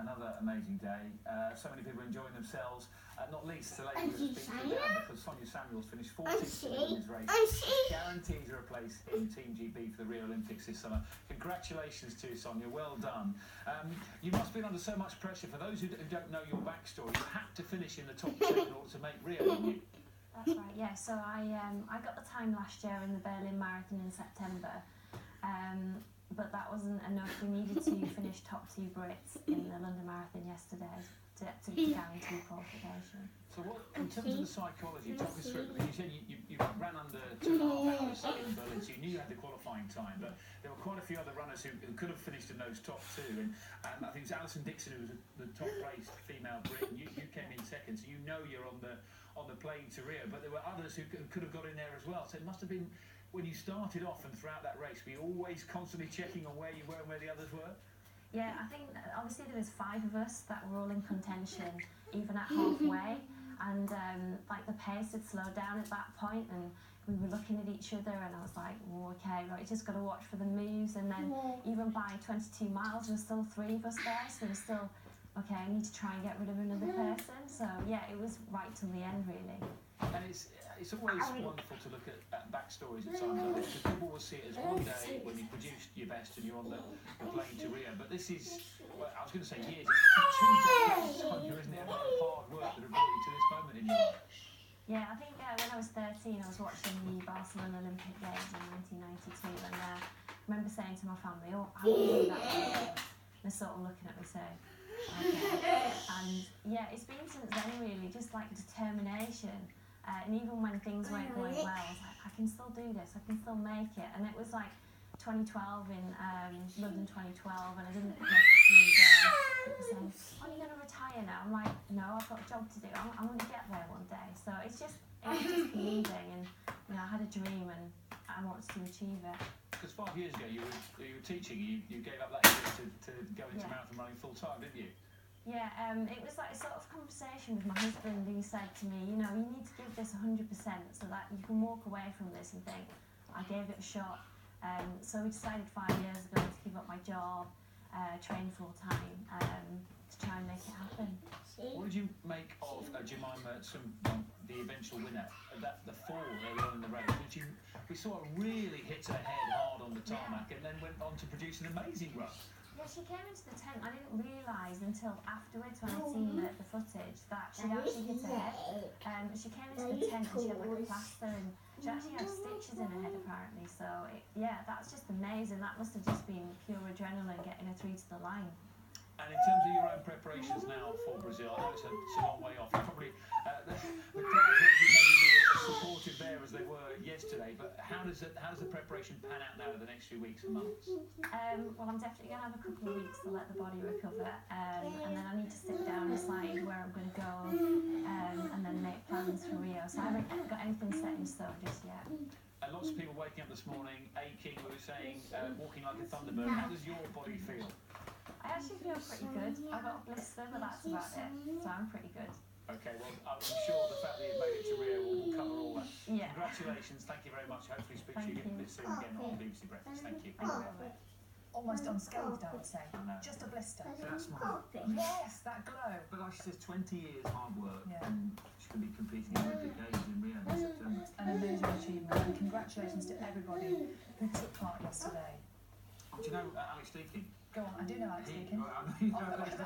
another amazing day. So many people enjoying themselves, not least the lady who's been down because Sonia finished 14th in the women's race. Guarantees her a place in Team GB for the Rio Olympics this summer. Congratulations to Sonia, well done. You must have been under so much pressure. For those who don't know your backstory, you had to finish in the top 10 in order to make Rio, didn't you? That's right, yeah. So I got the time last year in the Berlin Marathon in September, but that wasn't enough. We needed to finish top 2 Brits in the London Marathon yesterday to guarantee qualification. So what, in terms of the psychology, talk us through, you said you ran under 2.5 hours in Berlin, so you knew you had the qualifying time, but there were quite a few other runners who could have finished in those top 2, and I think it was Alison Dixon who was the top placed female Brit, and you came in second, so you know you're on the plane to Rio, but there were others who could have got in there as well, so it must have been, when you started off and throughout that race, were you always constantly checking on where you were and where the others were? Yeah, I think obviously there was 5 of us that were all in contention, even at halfway, and like the pace had slowed down at that point, and we were looking at each other, and I was like, oh, okay, right, just got to watch for the moves, and then even by 22 miles, there were still 3 of us there, so there was still, okay, I need to try and get rid of another person, so yeah, it was right till the end, really. And it's always wonderful to look at backstories at times like this, because people will see it as one day when you produced your best and you're on the plane to Rio, but this is, well, I was going to say years, it's 2 decades, Sonia, isn't it, of hard work that have brought you to this moment in your life. Yeah, I think when I was 13, I was watching the Barcelona Olympic Games in 1992, and I remember saying to my family, oh, I want to do that again. And they're sort of looking at me saying, okay. And yeah, it's been since then really, just like determination. And even when things weren't going well, I was like, I can still do this, I can still make it. And it was like 2012 in London 2012, and I didn't make the team there. People saying, are you going to retire now? I'm like, no, I've got a job to do. I'm going to get there one day. So it's just believing, and you know, I had a dream and I wanted to achieve it. Because 5 years ago you were teaching, you gave up that year to go into marathon running full time, didn't you? Yeah, it was like a sort of conversation with my husband, who said to me, you know, you need to give this 100% so that you can walk away from this and think, I gave it a shot. So we decided 5 years ago to give up my job, train full time, to try and make it happen. What did you make of Jemima, the eventual winner, the fall early on in the race, which we saw her really hit her head hard on the tarmac and then went on to produce an amazing run? Yeah, she came into the tent. I didn't realise until afterwards when I'd seen the footage that she'd actually hit her head. She came into the tent and she had like a plaster, and she actually had stitches in her head apparently. So yeah, that's just amazing. That must have just been pure adrenaline getting her through to the line. And in terms of your own preparations now for Brazil, I know it's a long way off. Probably the crowd won't be maybe as supportive there as they were yesterday. But how does the preparation pan out now over the next few weeks and months? Well, I'm definitely going to have a couple of weeks to let the body recover, and then I need to sit down and decide where I'm going to go, and then make plans for Rio. So I haven't got anything set in stone just yet. And lots of people waking up this morning aching, we were saying, walking like a thunderbird. How does your body feel? I actually feel pretty good. I've got a blister, but that's about it. So I'm pretty good. Okay, well, I'm sure the fact that you've made it to Rio will cover all that. Yeah. Congratulations, thank you very much. Hopefully speak to you again soon again on BBC Breakfast. Thank you. Thank you very much. Almost unscathed, I would say. No. Just a blister. That's smart. Yes, that glow. But like she says, 20 years hard work, Yeah. and she can be competing in Olympic Games in Rio in September. An amazing achievement, and congratulations to everybody who took part yesterday. Do you know Alex Deakin? Go on, I do know Alex Deakin. I know you know Alex